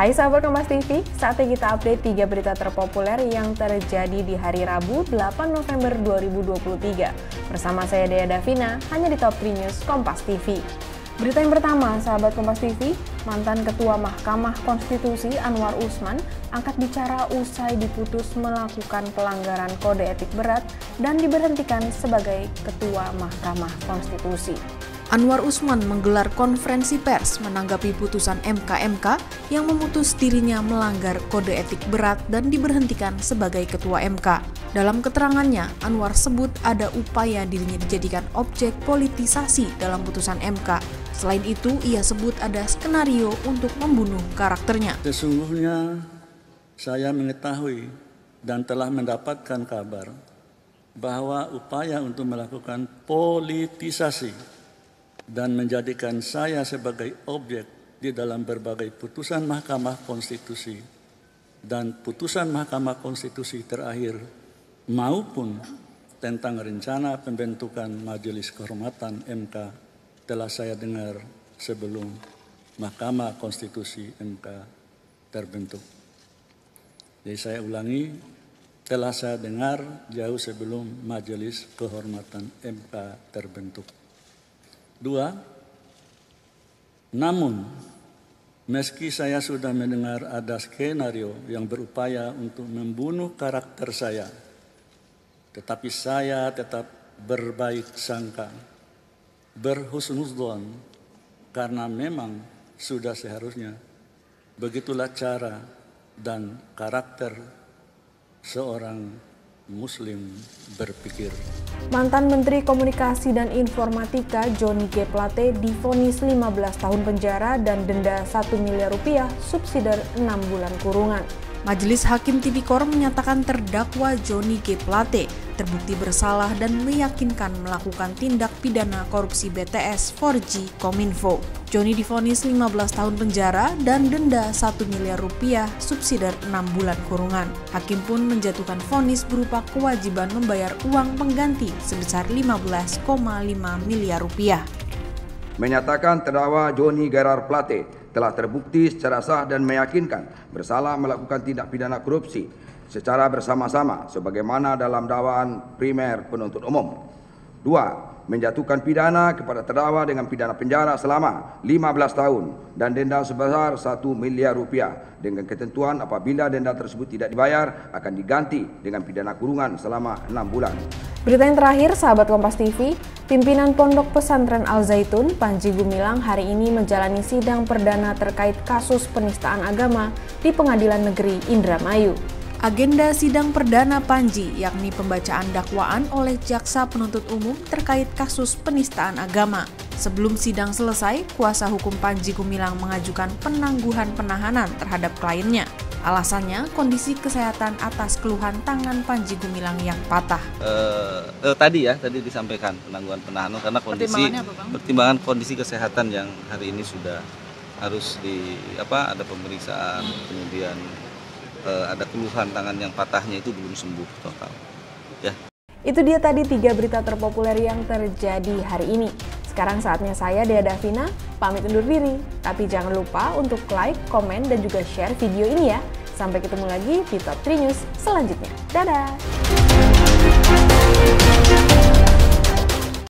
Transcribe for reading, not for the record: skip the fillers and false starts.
Hai sahabat Kompas TV, saatnya kita update 3 berita terpopuler yang terjadi di hari Rabu 8 November 2023. Bersama saya Dea Davina, hanya di Top 3 News Kompas TV. Berita yang pertama, sahabat Kompas TV, mantan Ketua Mahkamah Konstitusi Anwar Usman angkat bicara usai diputus melakukan pelanggaran kode etik berat dan diberhentikan sebagai Ketua Mahkamah Konstitusi. Anwar Usman menggelar konferensi pers menanggapi putusan MK yang memutus dirinya melanggar kode etik berat dan diberhentikan sebagai Ketua MK. Dalam keterangannya, Anwar sebut ada upaya dirinya dijadikan objek politisasi dalam putusan MK. Selain itu, ia sebut ada skenario untuk membunuh karakternya. Sesungguhnya saya mengetahui dan telah mendapatkan kabar bahwa upaya untuk melakukan politisasi dan menjadikan saya sebagai objek di dalam berbagai putusan Mahkamah Konstitusi dan putusan Mahkamah Konstitusi terakhir maupun tentang rencana pembentukan Majelis Kehormatan MK telah saya dengar sebelum Mahkamah Konstitusi MK terbentuk. Jadi saya ulangi, telah saya dengar jauh sebelum Majelis Kehormatan MK terbentuk. 2. Namun, meski saya sudah mendengar ada skenario yang berupaya untuk membunuh karakter saya, tetapi saya tetap berbaik sangka, berhusnuzon, karena memang sudah seharusnya begitulah cara dan karakter seorang Muslim berpikir. Mantan Menteri Komunikasi dan Informatika Johnny G. Plate divonis 15 tahun penjara dan denda 1 miliar rupiah subsidi 6 bulan kurungan. Majelis Hakim Tipikor menyatakan terdakwa Johnny G. Plate terbukti bersalah dan meyakinkan melakukan tindak pidana korupsi BTS 4G Kominfo. Johnny divonis 15 tahun penjara dan denda 1 miliar rupiah subsidi 6 bulan kurungan. Hakim pun menjatuhkan vonis berupa kewajiban membayar uang pengganti sebesar 15,5 miliar rupiah. Menyatakan terdakwa Johnny Gerard Plate telah terbukti secara sah dan meyakinkan bersalah melakukan tindak pidana korupsi secara bersama-sama sebagaimana dalam dakwaan primer penuntut umum. 2. Menjatuhkan pidana kepada terdakwa dengan pidana penjara selama 15 tahun dan denda sebesar 1 miliar rupiah dengan ketentuan apabila denda tersebut tidak dibayar akan diganti dengan pidana kurungan selama 6 bulan. Berita yang terakhir, sahabat Kompas TV, pimpinan Pondok Pesantren Al Zaitun, Panji Gumilang, hari ini menjalani sidang perdana terkait kasus penistaan agama di Pengadilan Negeri Indramayu. Agenda sidang perdana Panji yakni pembacaan dakwaan oleh jaksa penuntut umum terkait kasus penistaan agama. Sebelum sidang selesai, kuasa hukum Panji Gumilang mengajukan penangguhan penahanan terhadap kliennya. Alasannya kondisi kesehatan atas keluhan tangan Panji Gumilang yang patah. Tadi disampaikan penangguhan penahanan karena pertimbangan kondisi kesehatan yang hari ini sudah harus ada pemeriksaan, kemudian ada keluhan tangan yang patahnya itu belum sembuh total. Ya. Itu dia tadi 3 berita terpopuler yang terjadi hari ini. Sekarang saatnya saya, Dea Davina, pamit undur diri. Tapi jangan lupa untuk like, komen, dan juga share video ini ya. Sampai ketemu lagi di Top 3 News selanjutnya. Dadah!